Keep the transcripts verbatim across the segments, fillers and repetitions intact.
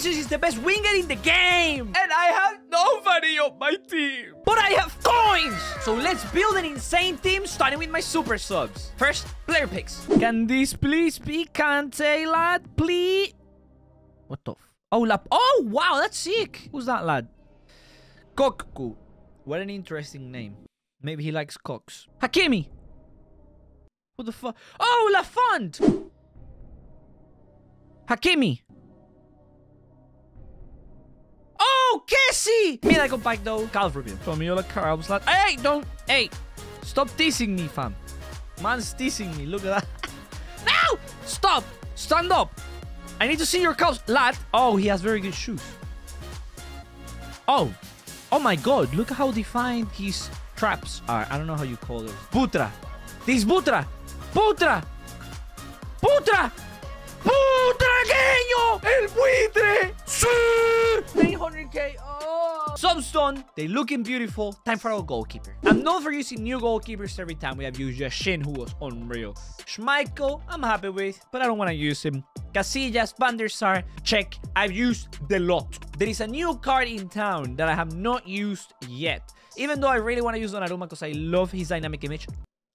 Vinicius is the best winger in the game. And I have nobody on my team. But I have coins. So let's build an insane team starting with my super subs. First, player picks. Can this please be Kante, lad? Please. What the f... Oh, lap. Oh, wow. That's sick. Who's that, lad? Kokku. What an interesting name. Maybe he likes cocks. Hakimi. What the fuck? Oh, Lafont. Hakimi. Oh, Kessie! Me like a bike though. Calvin. From me, like carbs. Like, hey, don't. Hey, stop teasing me, fam. Man's teasing me. Look at that. No! Stop. Stand up. I need to see your calves, lad. Oh, he has very good shoes. Oh. Oh my god. Look at how defined his traps are. I don't know how you call those. Putra. This Putra. Putra. Putra. ¡Putragueño! ¡El buitre! ¡Sí! nine hundred K. Oh. Subs done. They looking beautiful. Time for our goalkeeper. I'm known for using new goalkeepers every time. We have used Yashin, who was unreal. Schmeichel, I'm happy with, but I don't want to use him. Casillas, Van der Sar, check. I've used the lot. There is a new card in town that I have not used yet. Even though I really want to use Donnarumma because I love his dynamic image.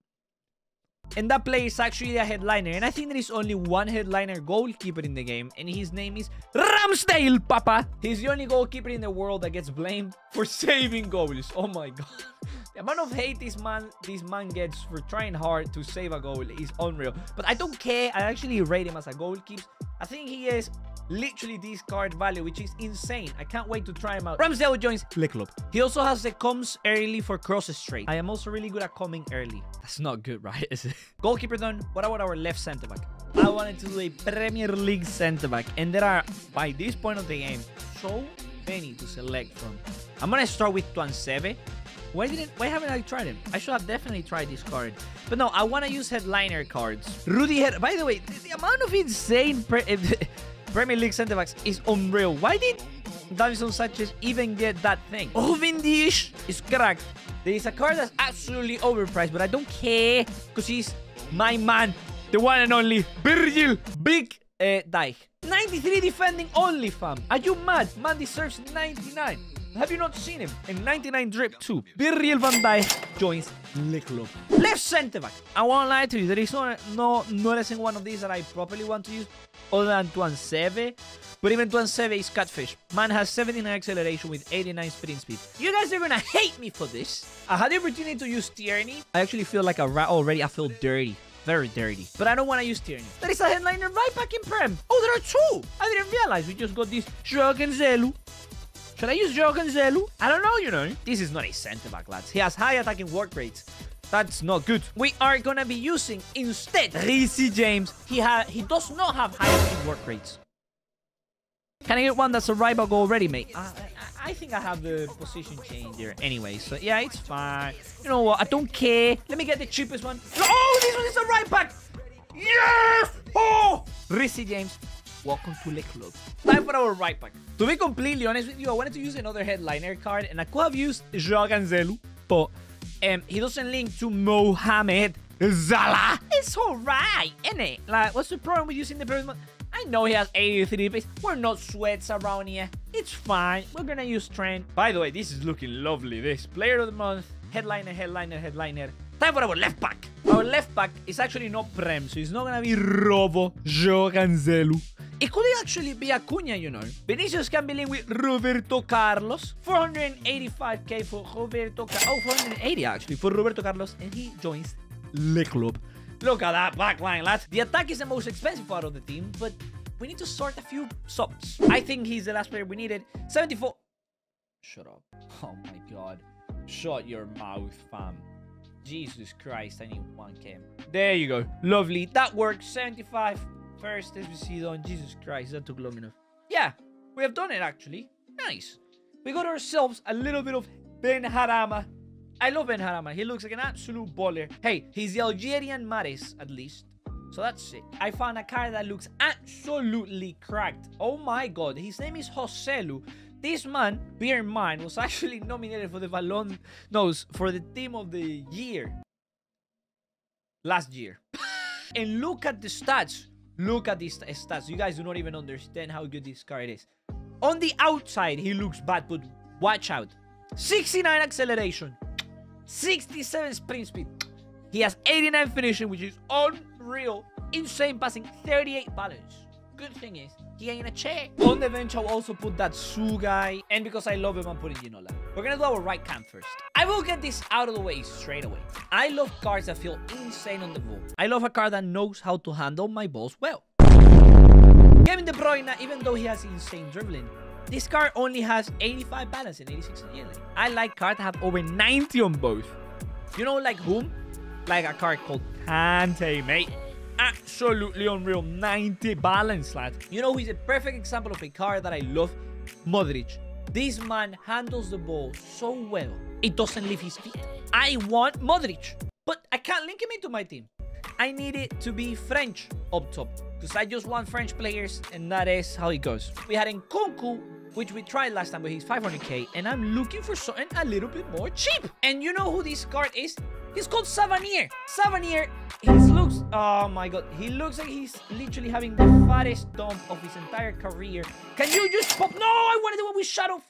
And that player is actually a headliner. And I think there is only one headliner goalkeeper in the game. And his name is Ramsdale, papa. He's the only goalkeeper in the world that gets blamed for saving goals. Oh my god. The amount of hate this man this man gets for trying hard to save a goal is unreal. But I don't care. I actually rate him as a goalkeeper. I think he is literally this card value, which is insane. I can't wait to try him out. Ramsdale joins Le Club. He also has the comes early for crosses straight. I am also really good at coming early. That's not good, right? Is it? Goalkeeper done. What about our left center back? I wanted to do a Premier League center back, and there are, by this point of the game, so many to select from. I'm gonna start with Tuansebe. Why didn't? Why haven't I tried him? I should have definitely tried this card. But no, I want to use headliner cards. Rudy Her. By the way, the, the amount of insane pre Premier League center backs is unreal. Why did Davinson Sanchez even get that thing? Oh, Vindish is cracked. There is a card that's absolutely overpriced, but I don't care because he's my man, the one and only Virgil Big uh, Dijk. ninety-three defending only, fam. Are you mad? Man deserves ninety-nine. Have you not seen him? In ninety-nine drip too. Virgil van Dijk joins Le Club. Left center back. I won't lie to you. There is no, no, not a single one of these that I properly want to use other than Tuansebe. But even Tuansebe is catfish. Man has seventy-nine acceleration with eighty-nine sprint speed. You guys are gonna hate me for this. I had the opportunity to use Tierney. I actually feel like a rat already. I feel dirty. Very dirty. But I don't want to use Tierney. There is a headliner right back in Prem. Oh, there are two. I didn't realize. We just got this Joao Cancelo. Should I use Joao Cancelo? I don't know, you know. This is not a center-back, lads. He has high attacking work rates. That's not good. We are going to be using, instead, Reece James. He ha he does not have high attacking work rates. Can I get one that's a rival goal already, mate? I, I, I think I have the position change there anyway. So, yeah, it's fine. You know what? I don't care. Let me get the cheapest one. Oh, this one is a right back. Yes! Oh! Reece James. Welcome to Le Club. Time for our right back. To be completely honest with you, I wanted to use another headliner card, and I could have used Joao Cancelo, but um, he doesn't link to Mohamed Salah. It's alright, isn't it? Like, what's the problem with using the person? I know he has eighty-three pace. We're not sweats around here. It's fine. We're gonna use Trent. By the way, this is looking lovely. This player of the month, headliner, headliner, headliner. Time for our left back. Our left back is actually not Prem, so it's not gonna be Robo Joao Cancelo. It could actually be Acuna, you know. Vinicius can be linked with Roberto Carlos. four hundred eighty-five K for Roberto Carlos. Oh, four hundred eighty actually for Roberto Carlos. And he joins Le Club. Look at that backline, lads. The attack is the most expensive part of the team, but we need to sort a few subs. I think he's the last player we needed. seventy-four. Shut up. Oh my god. Shut your mouth, fam. Jesus Christ, I need one K. There you go. Lovely. That works. seventy-five. First S B C done. Jesus Christ, that took long enough. Yeah, we have done it actually. Nice. We got ourselves a little bit of Benrahma. I love Benrahma. He looks like an absolute baller. Hey, he's the Algerian Mahrez at least. So that's sick. I found a card that looks absolutely cracked. Oh my god. His name is Joselu. This man, bear in mind, was actually nominated for the Ballon... No, for the team of the year. Last year. And look at the stats. Look at these stats. You guys do not even understand how good this card is. On the outside, he looks bad, but watch out. sixty-nine acceleration. sixty-seven sprint speed. He has eighty-nine finishing, which is unreal. Insane passing. thirty-eight balance. Good thing is, he ain't a chair. On the bench, I'll also put that Su guy. And because I love him, I'm putting Ginola. We're gonna do our right cam first. I will get this out of the way straight away. I love cards that feel insane on the ball. I love a card that knows how to handle my balls well. Kevin De Bruyne, even though he has insane dribbling, this card only has eighty-five balance and eighty-six agility. I like cards that have over ninety on both. You know, like whom? Like a card called Kante, mate. Absolutely unreal. ninety balance, lad. You know who is a perfect example of a card that I love? Modric. This man handles the ball so well, it doesn't leave his feet. I want Modric, but I can't link him into my team. I need it to be French up top, because I just want French players, and that is how it goes. We had Nkunku, which we tried last time, but he's five hundred K, and I'm looking for something a little bit more cheap. And you know who this card is? He's called Savanier. Savanier, he looks, oh my god, he looks like he's literally having the fattest dump of his entire career. Can you just pop? No, I wanted the one with Shadow.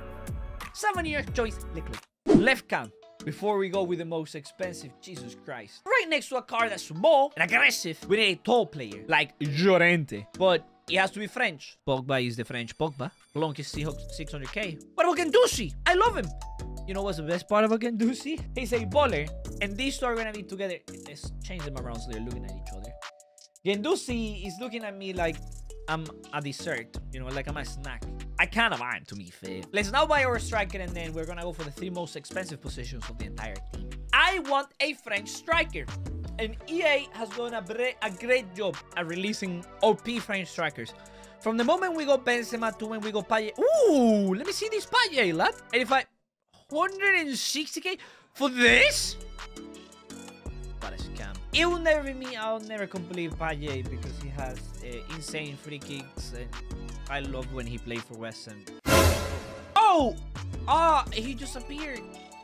Savanier joins the club. Left cam. Before we go with the most expensive, Jesus Christ. Right next to a card that's small and aggressive, we need a tall player, like Llorente. But he has to be French. Pogba is the French Pogba. Long is six hundred K. What about Guendouzi? I love him. You know what's the best part about Guendouzi? He's a baller, and these two are gonna be together. Let's change them around so they're looking at each other. Guendouzi is looking at me like I'm a dessert, you know, like I'm a snack. I kind of am, to be fair. Let's now buy our striker, and then we're gonna go for the three most expensive positions of the entire team. I want a French striker, and E A has done a, a great job at releasing O P French strikers. From the moment we got Benzema to when we got Payet. Ooh, let me see this Payet, lad. eighty-five, one hundred sixty K for this? What a scam. It will never be me. I'll never complete Payet because he has uh, insane free kicks, and I love when he played for West Ham. Oh! Ah, oh, he just appeared.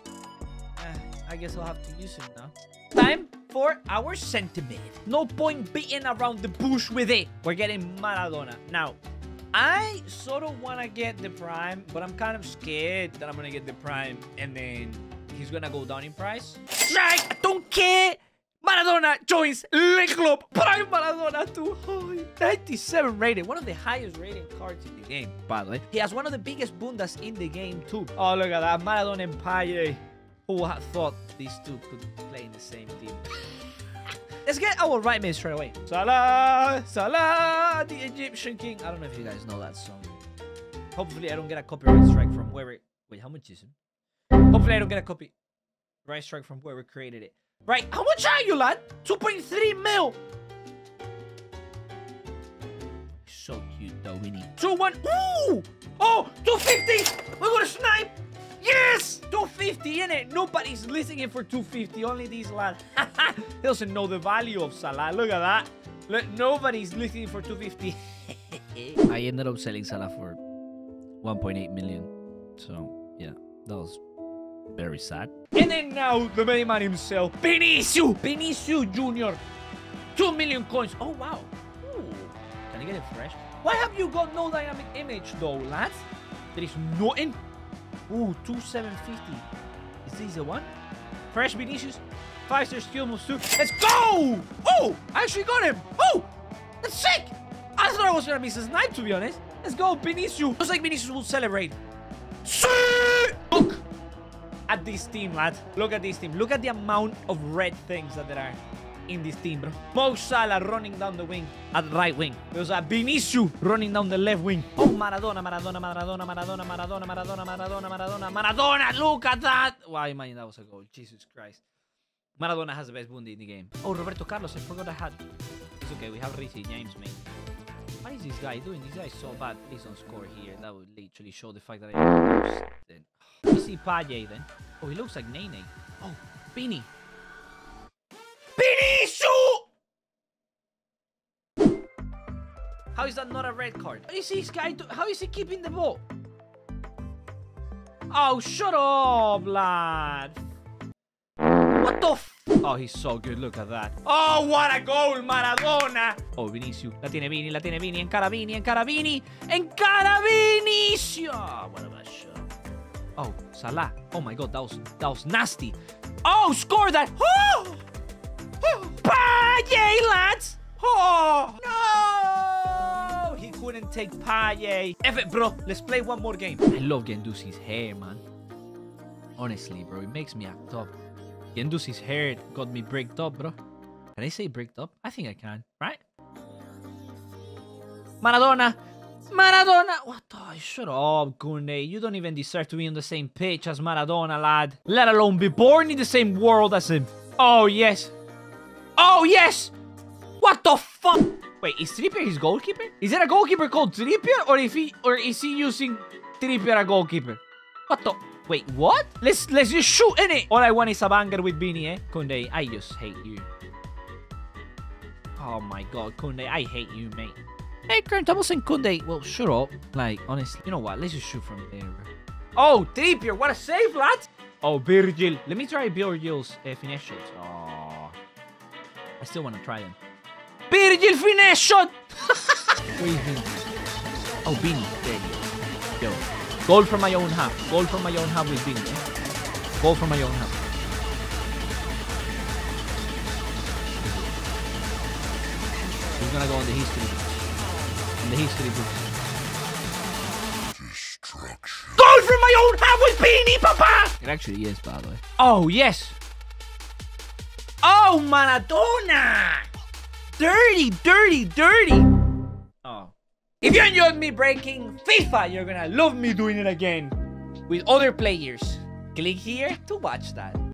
Uh, I guess I'll have to use him now. Time for our sentiment. No point beating around the bush with it. We're getting Maradona. Now, I sort of want to get the Prime, but I'm kind of scared that I'm going to get the Prime and then he's going to go down in price. Strike! I don't care! Maradona joins Le Club. Prime Maradona too high. ninety-seven rated. One of the highest rated cards in the game, by the way. He has one of the biggest bundas in the game too. Oh, look at that. Maradona and Payet. Who had thought these two could play in the same team? Let's get our right mid straight away. Salah, Salah, the Egyptian king. I don't know if you guys know that song. Hopefully I don't get a copyright strike from whoever... Wait, how much is it? Hopefully I don't get a copyright strike from whoever created it. Right, how much are you, lad? two point three mil. So cute, though. We need two one. Ooh! Oh, two fifty. We're gonna snipe. Yes! two fifty in it. Nobody's listening for two fifty. Only these lads. He doesn't know the value of Salah. Look at that. Look, nobody's listening for two fifty. I ended up selling Salah for one point eight million. So, yeah, that was very sad. And then now, the main man himself, Vinicius! Vinicius Junior two million coins. Oh, wow. Ooh. Can I get it fresh? Why have you got no dynamic image, though, lads? There is nothing. Ooh, two seven fifty. Is this the one? Fresh Vinicius. Five star skill moves too. Let's go! Oh! I actually got him! Oh! That's sick! I thought I was gonna miss a snipe, to be honest. Let's go, Vinicius. Looks like Vinicius will celebrate. Sick! Look at this team, lad. Look at this team. Look at the amount of red things that there are in this team, bro. Mo Salah running down the wing at right wing. There's a Vinicius running down the left wing. Oh, Maradona, Maradona, Maradona, Maradona, Maradona, Maradona, Maradona, Maradona, Maradona. Look at that. Wow, imagine that was a goal. Jesus Christ. Maradona has the best Bundi in the game. Oh, Roberto Carlos. I forgot I had. It's okay. We have Ricky James, mate. What is this guy doing? This guy is so bad. Please don't score here. That would literally show the fact that I lost. Then. Let me see Payet then. Oh, he looks like Nene. Oh, Beanie. How is that not a red card? What is this guy do? How is he keeping the ball? Oh, shut up, lad. What the f... Oh, he's so good. Look at that. Oh, what a goal, Maradona. Oh, Vinicius. La tiene Vini, la tiene Vini. Encara Vini, encara Vini. Encara Vini. shot. What about shot? Oh, Salah. Oh my God, that was that was nasty. Oh, score that. Oh, Payet, lads. Oh no, he couldn't take Payet. F it, bro. Let's play one more game. I love Guendouzi's hair, man. Honestly, bro, it makes me act up. Guendouzi's hair got me bricked up, bro. Can I say bricked up? I think I can, right? Maradona. Maradona! What the? Shut up, Koundé. You don't even deserve to be on the same pitch as Maradona, lad. Let alone be born in the same world as him. Oh, yes. Oh, yes! What the fuck? Wait, is Trippier his goalkeeper? Is there a goalkeeper called Trippier? Or, if he, or is he using Trippier a goalkeeper? What the? Wait, what? Let's let's just shoot in it. All I want is a banger with Beanie, eh? Koundé, I just hate you. Oh, my God, Koundé, I hate you, mate. Hey, Kurt, I was saying Koundé. Well, shut up. Like, honestly, you know what? Let's just shoot from there, bro. Oh, Trippier, what a save, lad. Oh, Virgil. Let me try Virgil's uh, finesse shots. Oh, I still want to try them. Virgil finesse shot. Where is Beanie? Oh, Beanie. There you go. Yo. Goal from my own half. Goal from my own half with Beanie. Eh? Goal from my own half. He's gonna go on the history books. In the history books. Destruction. Goal from my own half with Beanie, papa! It actually is, by the way. Oh, yes. Oh, Maradona! Dirty, dirty, dirty. Oh. If you enjoyed me breaking FIFA, you're gonna love me doing it again with other players. Click here to watch that.